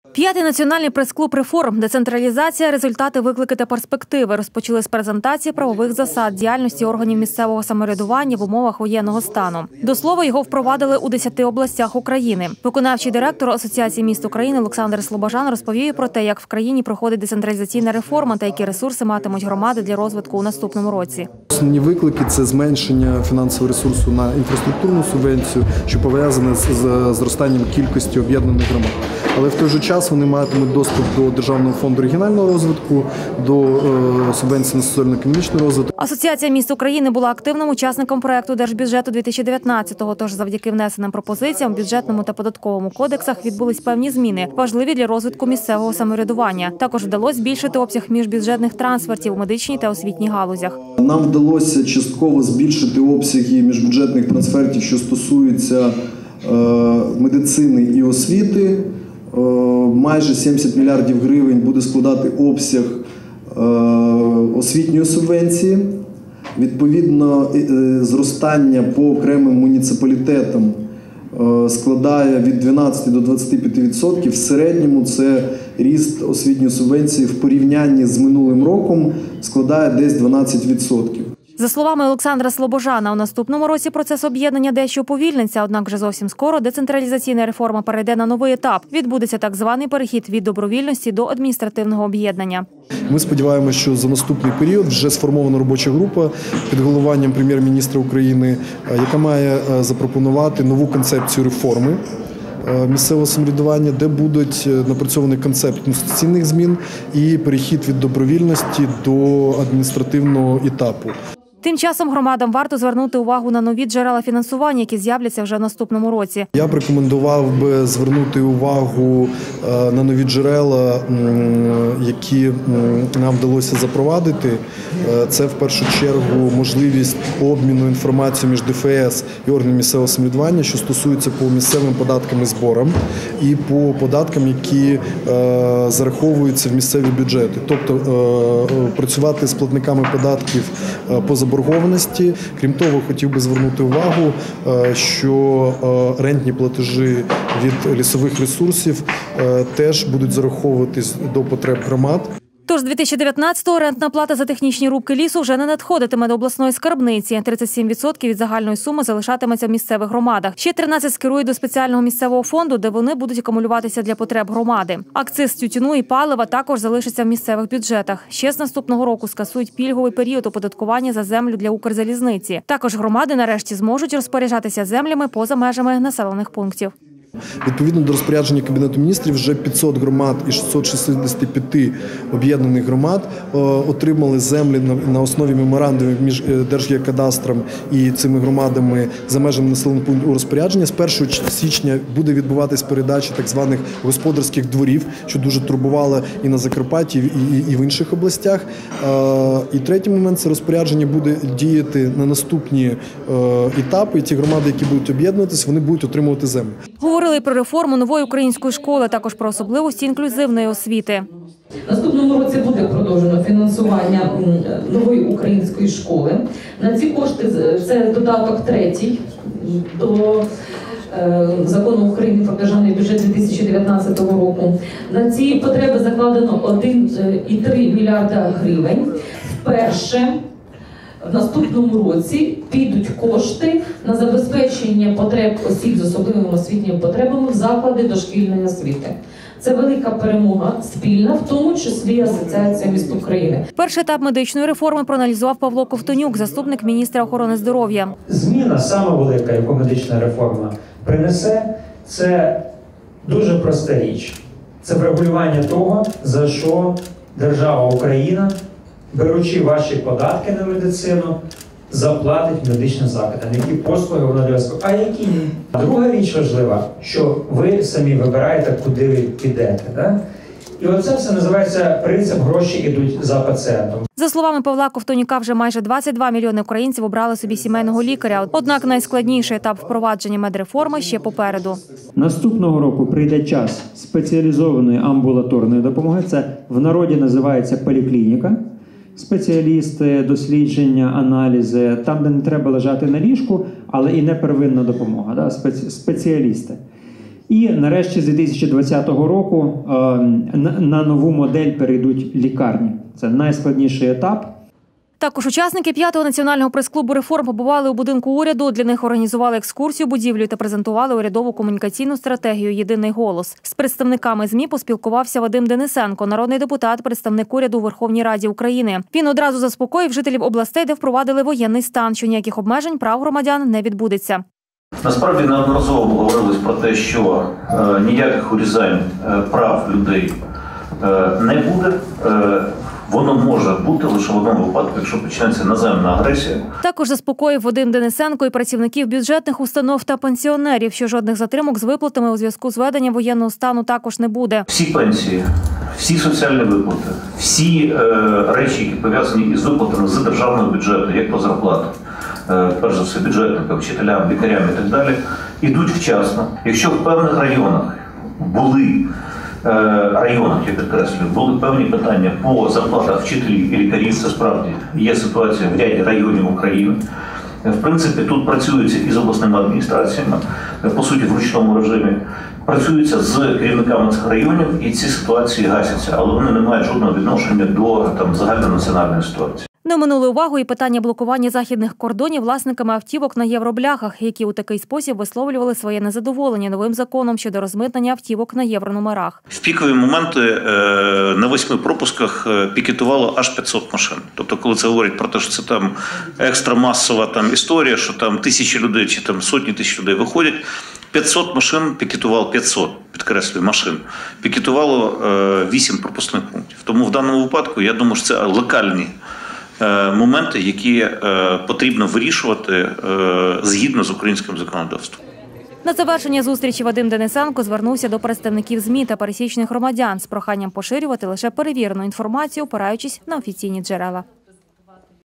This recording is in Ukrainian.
П'ятий національний прес-клуб реформ, децентралізація, результати, виклики та перспективи розпочали з презентації правових засад діяльності органів місцевого самоврядування в умовах воєнного стану. До слова, його впровадили у 10 областях України. Виконавчий директор Асоціації міст України Олександр Слобожан розповів про те, як в країні проходить децентралізаційна реформа та які ресурси матимуть громади для розвитку у наступному році. Основні виклики – це зменшення фінансового ресурсу на інфраструктурну субвенцію, що пов'язане з зростанням кількості об'єднаних громад. Але в той же час вони матимуть доступ до Державного фонду регіонального розвитку, до субвенцій на соціально-економічний розвиток. Асоціація міст України була активним учасником проекту Держбюджету 2019-го, тож завдяки внесеним пропозиціям в бюджетному та податковому кодексах відбулись певні зміни, важливі для розвитку місцевого самоврядування. Також вдалося збільшити обсяг міжбюджетних трансфертів у медичній та освітній галузях. Нам вдалося частково збільшити обсяги міжбюджетних трансфертів, що стосуються медицини і освіти. Майже 70 мільярдів гривень буде складати обсяг освітньої субвенції. Відповідно, зростання по окремим муніципалітетам складає від 12 до 25%. В середньому це ріст освітньої субвенції в порівнянні з минулим роком складає десь 12%. За словами Олександра Слобожана, у наступному році процес об'єднання дещо уповільниться, однак вже зовсім скоро децентралізаційна реформа перейде на новий етап. Відбудеться так званий перехід від добровільності до адміністративного об'єднання. Ми сподіваємося, що за наступний період вже сформована робоча група під головуванням прем'єр-міністра України, яка має запропонувати нову концепцію реформи місцевого самоврядування, де будуть напрацьований концепт конституційних змін і перехід від добровільності до адміністративного етапу. Тим часом громадам варто звернути увагу на нові джерела фінансування, які з'являться вже в наступному році. Я б рекомендував би звернути увагу на нові джерела, які нам вдалося запровадити. Це в першу чергу можливість обміну інформацією між ДФС і органами місцевого самоврядування, що стосується по місцевим податкам і зборам, і по податкам, які зараховуються в місцеві бюджети. Тобто працювати з платниками податків по заборгованості. Крім того, хотів би звернути увагу, що рентні платежі від лісових ресурсів теж будуть зараховуватись до потреб громад. Тож з 2019-го рентна плата за технічні рубки лісу вже не надходитиме до обласної скарбниці. 37% від загальної суми залишатиметься в місцевих громадах. Ще 13% скерують до спеціального місцевого фонду, де вони будуть акумулюватися для потреб громади. Акциз з тютюну і палива також залишиться в місцевих бюджетах. Ще з наступного року скасують пільговий період оподаткування за землю для Укрзалізниці. Також громади нарешті зможуть розпоряджатися землями поза межами населених пунктів. Відповідно до розпорядження Кабінету міністрів, вже 500 громад і 665 об'єднаних громад отримали землі на основі меморандумів між Держгеокадастром і цими громадами за межами населеного пункту у розпорядження. З 1 січня буде відбуватись передача так званих господарських дворів, що дуже турбувало і на Закарпатті, і в інших областях. І третій момент – це розпорядження буде діяти на наступні етапи. І ті громади, які будуть об'єднуватись, вони будуть отримувати землю. Говорили про реформу нової української школи, також про особливості інклюзивної освіти. В наступному році буде продовжено фінансування нової української школи. На ці кошти, це додаток 3 до Закону України про державний бюджет 2019 року. На ці потреби закладено 1,3 мільярда гривень. Вперше в наступному році підуть кошти на забезпечення потреб осіб з особливими освітніми потребами в заклади дошкільної освіти. Це велика перемога спільна, в тому числі Асоціація міст України. Перший етап медичної реформи проаналізував Павло Ковтонюк, заступник міністра охорони здоров'я. Зміна сама велика, яку медична реформа принесе, це дуже проста річ. Це врегулювання того, за що держава Україна, беручи ваші податки на медицину, заплатить медичним закладам, які послуги вона для вас, а які ні. Друга річ важлива, що ви самі вибираєте, куди ви підете. Да? І оце все називається принцип «гроші йдуть за пацієнтом». За словами Павла Ковтонюка, вже майже 22 мільйони українців обрали собі сімейного лікаря. Однак найскладніший етап впровадження медреформи ще попереду. Наступного року прийде час спеціалізованої амбулаторної допомоги. Це в народі називається поліклініка. Спеціалісти, дослідження, аналізи, там, де не треба лежати на ліжку, але і не первинна допомога, да? Спеціалісти. І нарешті з 2020 року на нову модель перейдуть лікарні. Це найскладніший етап. Також учасники 5-го національного прес-клубу реформ побували у будинку уряду. Для них організували екскурсію будівлю та презентували урядову комунікаційну стратегію «Єдиний голос». З представниками ЗМІ поспілкувався Вадим Денисенко, народний депутат, представник уряду у Верховній Раді України. Він одразу заспокоїв жителів областей, де впровадили воєнний стан, що ніяких обмежень прав громадян не відбудеться. Насправді неодноразово говорилось про те, що ніяких урізань прав людей не буде. Воно може бути лише в одному випадку, якщо почнеться наземна агресія. Також заспокоїв Вадим Денисенко і працівників бюджетних установ та пенсіонерів, що жодних затримок з виплатами у зв'язку з введенням воєнного стану також не буде. Всі пенсії, всі соціальні виплати, всі речі, які пов'язані із виплатами з державного бюджету, як по зарплатах, перш за все бюджетникам, вчителям, лікарям і так далі, ідуть вчасно. Якщо в певних районах я підкреслюю, були певні питання по зарплатах вчителів і лікарів, це справді є ситуація в ряді районів України. В принципі, тут працюється і з обласними адміністраціями, по суті, в ручному режимі, працюється з керівниками цих районів, і ці ситуації гасяться, але вони не мають жодного відношення до загальнонаціональної ситуації. Не оминули увагу і питання блокування західних кордонів власниками автівок на євробляхах, які у такий спосіб висловлювали своє незадоволення новим законом щодо розмитнення автівок на єврономерах. В пікові моменти на 8 пропусках пікетувало аж 500 машин. Тобто, коли це говорить про те, що це там екстрамасова історія, що там тисячі людей чи там сотні тисяч людей виходять, 500 машин пікетувало, 500, підкреслюю, машин, пікетувало 8 пропускних пунктів. Тому в даному випадку, я думаю, що це локальні моменти, які потрібно вирішувати згідно з українським законодавством. На завершення зустрічі Вадим Денисенко звернувся до представників ЗМІ та пересічних громадян з проханням поширювати лише перевірену інформацію, опираючись на офіційні джерела.